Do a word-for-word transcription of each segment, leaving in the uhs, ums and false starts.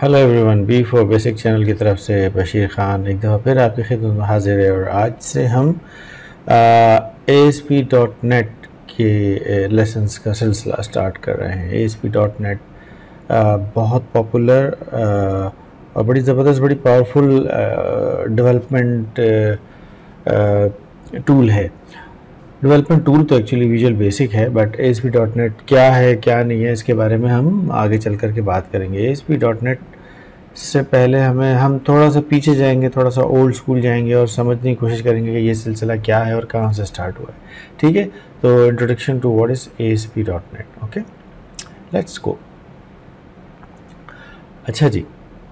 Hello everyone, B for basic channel की तरफ से बशीर ख़ान एक दफ़ा फिर आपकी खिदमत में हाजिर है। और आज से हम A S P dot net के लेसन्स का सिलसिला स्टार्ट कर रहे हैं। A S P dot net बहुत पॉपुलर और बड़ी ज़बरदस्त, बड़ी पावरफुल डेवलपमेंट टूल है। डेवलपमेंट टूल तो एक्चुअली विजुअल बेसिक है, but A S P dot net क्या है क्या नहीं है इसके बारे में हम आगे चल कर के बात करेंगे। A S P dot net से पहले हमें हम थोड़ा सा पीछे जाएंगे, थोड़ा सा ओल्ड स्कूल जाएंगे और समझने की कोशिश करेंगे कि ये सिलसिला क्या है और कहाँ से स्टार्ट हुआ है। ठीक है, तो introduction to what is A S P dot net. Okay, let's go. अच्छा जी,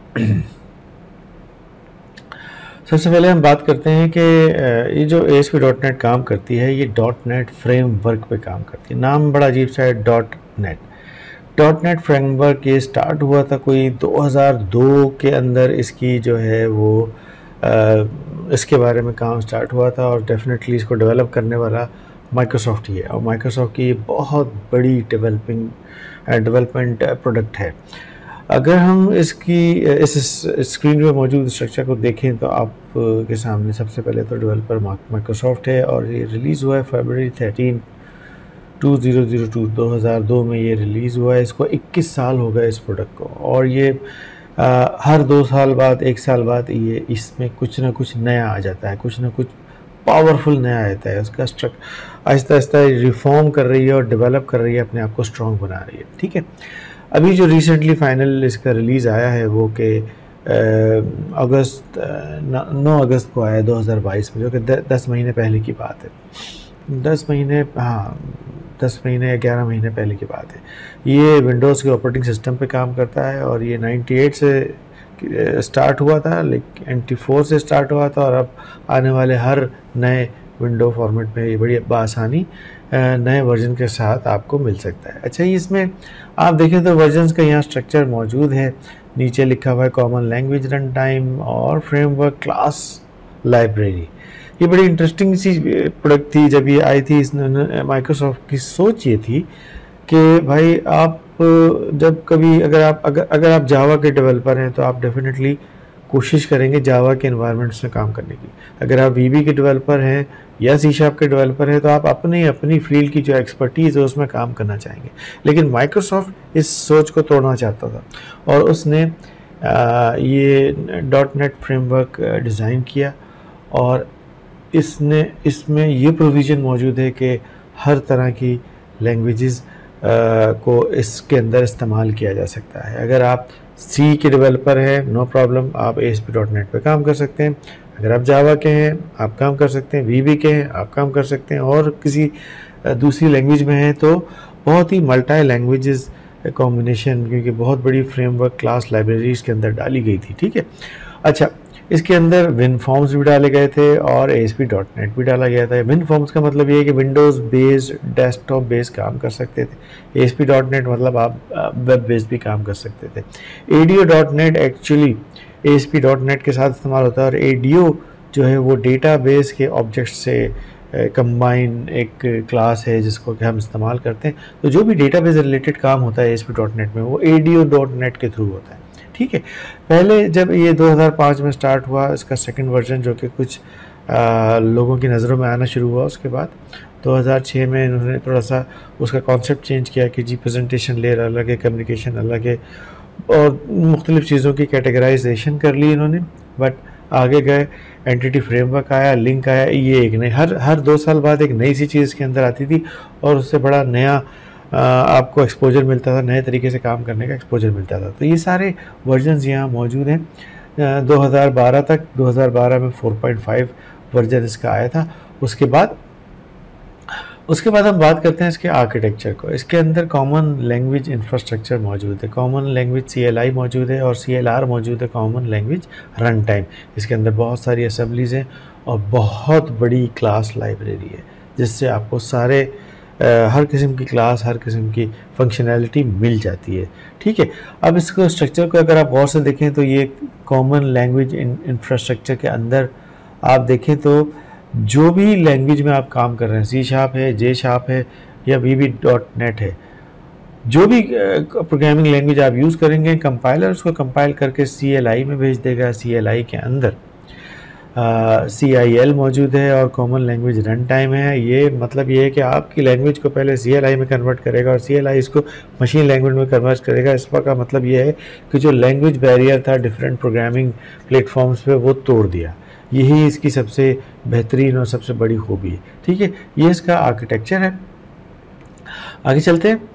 सबसे पहले हम बात करते हैं कि ये जो A S P dot net काम करती है, ये डॉट नेट फ्रेमवर्क पे काम करती है। नाम बड़ा अजीब सा है, dot net. Dot net framework ये स्टार्ट हुआ था कोई दो हज़ार दो के अंदर, इसकी जो है वो आ, इसके बारे में काम स्टार्ट हुआ था और डेफिनेटली इसको डेवलप करने वाला माइक्रोसॉफ्ट ही है। और माइक्रोसॉफ्ट की ये बहुत बड़ी डेवलपिंग डेवलपमेंट प्रोडक्ट है। अगर हम इसकी इस स्क्रीन पे मौजूद स्ट्रक्चर को देखें तो आप के सामने सबसे पहले तो डेवलपर माइक्रोसॉफ्ट है और ये रिलीज़ हुआ है February thirteen two zero zero two दो हज़ार दो में ये रिलीज़ हुआ है। इसको इक्कीस साल हो गए इस प्रोडक्ट को, और ये आ, हर दो साल बाद, एक साल बाद ये इसमें कुछ ना कुछ नया आ जाता है, कुछ ना कुछ पावरफुल नया आता है। उसका स्ट्रक्चर आहिस्ता आहिस्ता रिफॉर्म कर रही है और डेवलप कर रही है, अपने आप को स्ट्रॉन्ग बना रही है। ठीक है, अभी जो रिसेंटली फाइनल इसका रिलीज़ आया है वो कि अगस्त नौ अगस्त को आया दो हज़ार बाईस में, जो कि दस महीने पहले की बात है। दस महीने हाँ दस महीने या ग्यारह महीने पहले की बात है। ये विंडोज़ के ऑपरेटिंग सिस्टम पे काम करता है और ये अट्ठानवे से स्टार्ट हुआ था, लेकिन चौरानवे से स्टार्ट हुआ था और अब आने वाले हर नए विंडो फॉर्मेट में ये बड़ी बआसानी नए वर्जन के साथ आपको मिल सकता है। अच्छा, इसमें आप देखें तो वर्जन्स का यहाँ स्ट्रक्चर मौजूद है। नीचे लिखा हुआ है कॉमन लैंग्वेज रन टाइम और फ्रेमवर्क क्लास लाइब्रेरी। ये बड़ी इंटरेस्टिंग सी प्रोडक्ट थी जब ये आई थी। इसने माइक्रोसॉफ्ट की सोच ये थी कि भाई आप जब कभी अगर आप अगर अगर आप जावा के डेवलपर हैं तो आप डेफिनेटली कोशिश करेंगे जावा के एनवायरनमेंट्स में काम करने की। अगर आप वीबी के डेवलपर हैं या सी शार्प के डेवलपर हैं तो आप अपनी अपनी फील्ड की जो एक्सपर्टीज़ है उसमें काम करना चाहेंगे। लेकिन माइक्रोसॉफ्ट इस सोच को तोड़ना चाहता था और उसने आ, ये डॉट नेट फ्रेमवर्क डिज़ाइन किया और इसने इसमें ये प्रोविज़न मौजूद है कि हर तरह की लैंग्वेजेस को इसके अंदर इस्तेमाल किया जा सकता है। अगर आप सी के डेवलपर हैं, नो प्रॉब्लम, आप A S P dot net पर काम कर सकते हैं। अगर आप जावा के हैं आप काम कर सकते हैं, वीबी के हैं आप काम कर सकते हैं, और किसी दूसरी लैंग्वेज में हैं तो बहुत ही मल्टी लैंग्वेजेस कॉम्बिनेशन, क्योंकि बहुत बड़ी फ्रेमवर्क क्लास लाइब्रेरीज के अंदर डाली गई थी। ठीक है, अच्छा, इसके अंदर विन फॉर्म्स भी डाले गए थे और A S P dot net भी डाला गया था। विन फॉर्म्स का मतलब ये है कि विंडोज़ बेस्ड, डेस्कटॉप बेस्ड काम कर सकते थे। A S P dot net मतलब आप वेब बेस्ड भी काम कर सकते थे। A D O dot net actually A S P dot net के साथ इस्तेमाल होता है और ए डी ओ जो है वो डेटाबेस के ऑब्जेक्ट से कंबाइन एक क्लास है जिसको कि हम इस्तेमाल करते हैं। तो जो भी डेटाबेस रिलेटेड काम होता है A S P dot net में वो A D O dot net के थ्रू होता है। ठीक है, पहले जब ये दो हज़ार पाँच में स्टार्ट हुआ, इसका सेकंड वर्जन जो कि कुछ आ, लोगों की नज़रों में आना शुरू हुआ, उसके बाद दो हज़ार छह में इन्होंने थोड़ा सा उसका कॉन्सेप्ट चेंज किया कि जी प्रेजेंटेशन लेयर अलग है, कम्युनिकेशन अलग है, और मुख्तलिफ़ चीज़ों की कैटेगराइजेशन कर ली इन्होंने। बट आगे गए, एंटिटी फ्रेमवर्क आया, लिंक आया, ये एक नई हर हर दो साल बाद एक नई सी चीज़ के अंदर आती थी और उससे बड़ा नया आपको एक्सपोजर मिलता था, नए तरीके से काम करने का एक्सपोजर मिलता था। तो ये सारे वर्जन्स यहाँ मौजूद हैं। दो हज़ार बारह तक, दो हज़ार बारह में चार पॉइंट पाँच वर्जन इसका आया था। उसके बाद उसके बाद हम बात करते हैं इसके आर्किटेक्चर को। इसके अंदर कॉमन लैंग्वेज इंफ्रास्ट्रक्चर मौजूद है, common language C L I मौजूद है और सी एल आर मौजूद है, कॉमन लैंग्वेज रन टाइम। इसके अंदर बहुत सारी असेंबलीज़ हैं और बहुत बड़ी क्लास लाइब्रेरी है जिससे आपको सारे आ, हर किस्म की क्लास, हर किस्म की फंक्शनैलिटी मिल जाती है। ठीक है, अब इसको स्ट्रक्चर को अगर आप गौर से देखें तो ये कॉमन लैंग्वेज इंफ्रास्ट्रक्चर के अंदर आप देखें तो जो भी लैंग्वेज में आप काम कर रहे हैं, सी शार्प है, जे शार्प है या वी बी डॉट नेट है, जो भी प्रोग्रामिंग लैंग्वेज आप यूज़ करेंगे, कंपाइलर उसको कंपाइल करके सी एल आई में भेज देगा। सी एल आई के अंदर सी आई एल मौजूद है और कॉमन लैंग्वेज रन टाइम है। ये मतलब ये है कि आपकी लैंग्वेज को पहले सी एल आई में कन्वर्ट करेगा और सी एल आई इसको मशीन लैंग्वेज में कन्वर्ट करेगा। इसका मतलब ये है कि जो लैंग्वेज बैरियर था डिफरेंट प्रोग्रामिंग प्लेटफॉर्म्स पे, वो तोड़ दिया। यही इसकी सबसे बेहतरीन और सबसे बड़ी खूबी है। ठीक है, ये इसका आर्किटेक्चर है। आगे चलते हैं।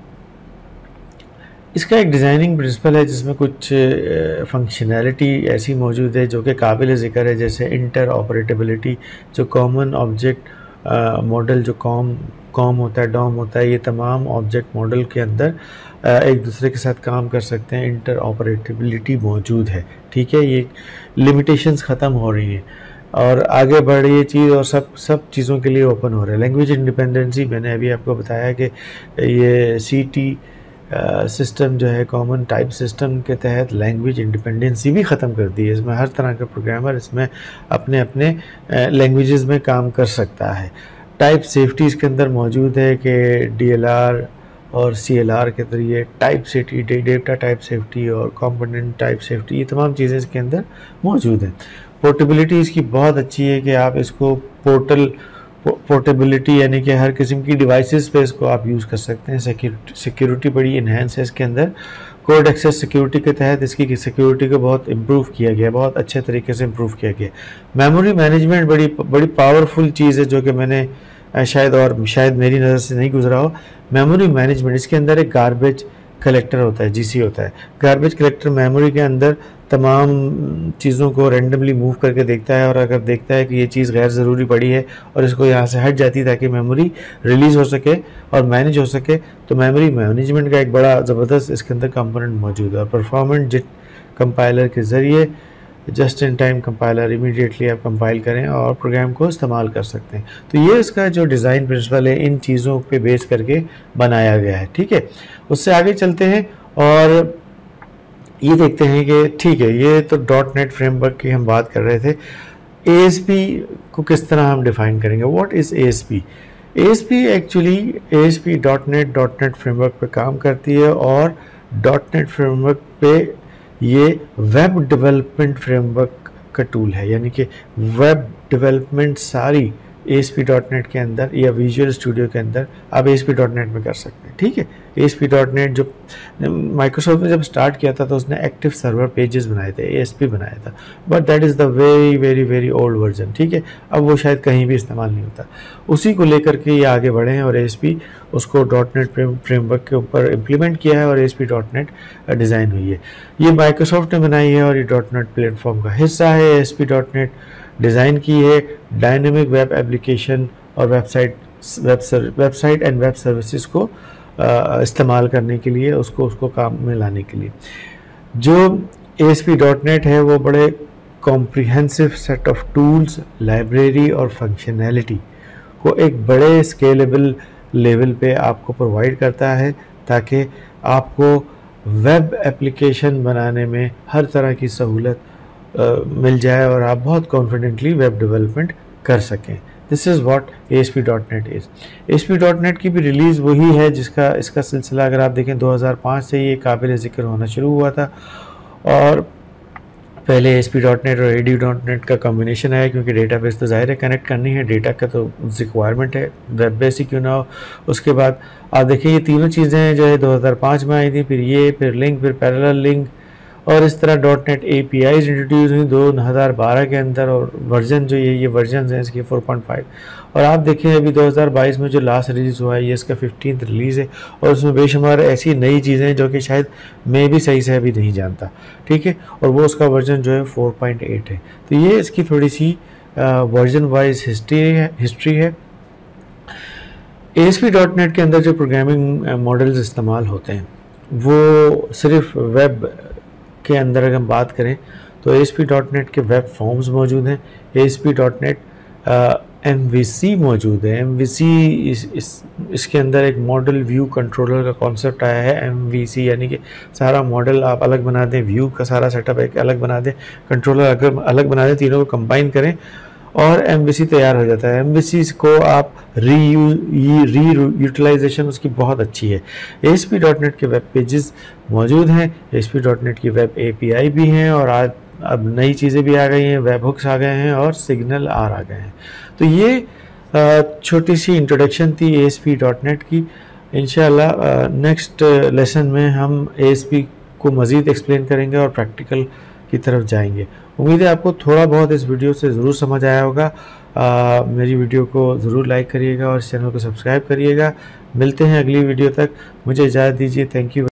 इसका एक डिज़ाइनिंग प्रिंसिपल है जिसमें कुछ फंक्शनैलिटी ऐसी मौजूद है जो कि काबिल ज़िक्र है, जैसे इंटर ऑपरेटेबिलिटी, जो कॉमन ऑब्जेक्ट मॉडल, जो कॉम कॉम होता है, डॉम होता है, ये तमाम ऑब्जेक्ट मॉडल के अंदर uh, एक दूसरे के साथ काम कर सकते हैं। इंटर ऑपरेटेबिलिटी मौजूद है। ठीक है, ये लिमिटेशंस ख़त्म हो रही हैं और आगे बढ़ रही है चीज़ और सब सब चीज़ों के लिए ओपन हो रहा है। लैंग्वेज इंडिपेंडेंसी, मैंने अभी आपको बताया कि ये सी टी सिस्टम जो है, कॉमन टाइप सिस्टम के तहत लैंग्वेज इंडिपेंडेंसी भी ख़त्म कर दी है। इसमें हर तरह का प्रोग्रामर इसमें अपने अपने लैंग्वेजेस में काम कर सकता है। टाइप सेफ्टी इसके अंदर मौजूद है कि डी एल आर और सी एल आर के जरिए type safety, data type safety और कंपोनेंट टाइप सेफ्टी, ये तमाम चीज़ें इसके अंदर मौजूद हैं। पोर्टेबिलिटी इसकी बहुत अच्छी है कि आप इसको पोर्टल पोर्टेबिलिटी यानी कि हर किस्म की डिवाइसेस पे इसको आप यूज़ कर सकते हैं। सिक्योरिटी बड़ी इन्हेंस है इसके अंदर। कोड एक्सेस सिक्योरिटी के तहत इसकी सिक्योरिटी को बहुत इम्प्रूव किया गया, बहुत अच्छे तरीके से इम्प्रूव किया गया। मेमोरी मैनेजमेंट बड़ी बड़ी पावरफुल चीज़ है जो कि मैंने शायद और शायद मेरी नज़र से नहीं गुजरा हो। मेमोरी मैनेजमेंट, इसके अंदर एक गार्बेज कलेक्टर होता है, जी सी होता है। गार्बेज कलेक्टर मेमोरी के अंदर तमाम चीज़ों को रैंडमली मूव करके देखता है और अगर देखता है कि ये चीज़ गैर ज़रूरी पड़ी है और इसको यहाँ से हट जाती है ताकि मेमोरी रिलीज़ हो सके और मैनेज हो सके, तो मेमोरी मैनेजमेंट का एक बड़ा ज़बरदस्त इसके अंदर कंपोनेंट मौजूद है। और परफॉर्मेंट जिट कंपाइलर के ज़रिए just in time compiler immediately आप कंपाइल करें और प्रोग्राम को इस्तेमाल कर सकते हैं। तो ये इसका जो डिज़ाइन प्रिंसिपल है, इन चीज़ों पे बेस करके बनाया गया है। ठीक है, उससे आगे चलते हैं और ये देखते हैं कि ठीक है, ये तो डॉट नेट फ्रेमवर्क की हम बात कर रहे थे। ए एस पी को किस तरह हम डिफ़ाइन करेंगे? What is A S P? A S P actually A S P dot net dot net framework पे काम करती है और डॉट नेट फ्रेमवर्क पे ये वेब डेवलपमेंट फ्रेमवर्क का टूल है, यानी कि वेब डेवलपमेंट सारी A S P dot net के अंदर या विजुअल स्टूडियो के अंदर आप A S P dot net में कर सकते हैं। ठीक है, A S P dot net जो माइक्रोसॉफ्ट ने जब स्टार्ट किया था तो उसने एक्टिव सर्वर पेजेस बनाए थे, ए एस पी बनाया था, but that is the very very very old version. ठीक है, अब वो शायद कहीं भी इस्तेमाल नहीं होता। उसी को लेकर के ये आगे बढ़े हैं और ए एस पी उसको डॉट नेट फ्रेमवर्क के ऊपर इम्प्लीमेंट किया है और A S P dot net design हुई है। ये माइक्रोसॉफ्ट ने बनाई है और ये डॉट नेट प्लेटफॉर्म का हिस्सा है। A S P dot net design की है डायनेमिक वेब एप्लीकेशन और website web website and web services को इस्तेमाल करने के लिए, उसको उसको काम में लाने के लिए। जो A S P dot net है वो बड़े comprehensive set of tools, library और फंक्शनैलिटी को एक बड़े स्केलेबल लेवल पे आपको प्रोवाइड करता है ताकि आपको वेब एप्लीकेशन बनाने में हर तरह की सहूलत Uh, मिल जाए और आप बहुत कॉन्फिडेंटली वेब डेवलपमेंट कर सकें। This is what A S P dot net is. A S P dot net की भी रिलीज़ वही है जिसका इसका सिलसिला अगर आप देखें दो हज़ार पाँच से ये काबिल ज़िक्र होना शुरू हुआ था और पहले A S P dot net और ए डी डॉट नेट का कॉम्बिनेशन है क्योंकि डेटाबेस तो ज़ाहिर है कनेक्ट करनी है, डेटा का तो रिक्वायरमेंट है, वेब बेस ही क्यों ना हो। उसके बाद आप देखिए ये तीनों चीज़ें जो है दो हज़ार पाँच में आई थी, फिर ये, फिर लिंक, फिर पैरेलल लिंक और इस तरह dot net A P I's introduce हुई दो हज़ार बारह के अंदर और वर्जन जो ये ये वर्जन हैं इसके फोर पॉइंट फाइव। और आप देखें अभी दो हज़ार बाईस में जो लास्ट रिलीज़ हुआ है ये इसका फिफ्टीन्थ रिलीज़ है और उसमें बेशुमार ऐसी नई चीज़ें हैं जो कि शायद मैं भी सही से अभी नहीं जानता। ठीक है, और वो उसका वर्जन जो है फोर पॉइंट एट है। तो ये इसकी थोड़ी सी वर्जन वाइज हिस्ट्री है हिस्ट्री है A S P dot net के अंदर जो प्रोग्रामिंग मॉडल्स इस्तेमाल होते हैं वो सिर्फ वेब के अंदर अगर हम बात करें तो A S P dot net के वेब फॉर्म्स मौजूद हैं। A S P dot net M V C मौजूद है। एम वी सी इस, इस इसके अंदर एक मॉडल व्यू कंट्रोलर का कॉन्सेप्ट आया है। एम वी सी यानी कि सारा मॉडल आप अलग बना दें, व्यू का सारा सेटअप एक अलग बना दें, कंट्रोलर अगर अलग बना दें, तीनों को कंबाइन करें और एम वी सी तैयार हो जाता है। एम वी सी को आप री री यूटिलाइजेशन उसकी बहुत अच्छी है। A S P dot net के वेब पेजेस मौजूद हैं, A S P dot net की वेब ए पी आई भी हैं, और आज अब नई चीज़ें भी आ गई हैं, वेब हुक्स आ गए हैं और सिग्नल आर आ गए हैं। तो ये छोटी सी इंट्रोडक्शन थी A S P dot net की। इंशाल्लाह नेक्स्ट लेसन में हम ए एस पी को मज़ीद एक्सप्लेन करेंगे और प्रैक्टिकल की तरफ जाएंगे। उम्मीद है आपको थोड़ा बहुत इस वीडियो से ज़रूर समझ आया होगा। आ, मेरी वीडियो को ज़रूर लाइक करिएगा और इस चैनल को सब्सक्राइब करिएगा। मिलते हैं अगली वीडियो तक, मुझे इजाज़त दीजिए। Thank you.